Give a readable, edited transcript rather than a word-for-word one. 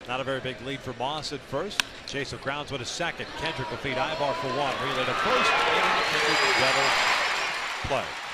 Not a very big lead for Moss at first. Chase will grounds with a second. Kendrick will feed Ibar for one. Relay to first. And Kendrick double play.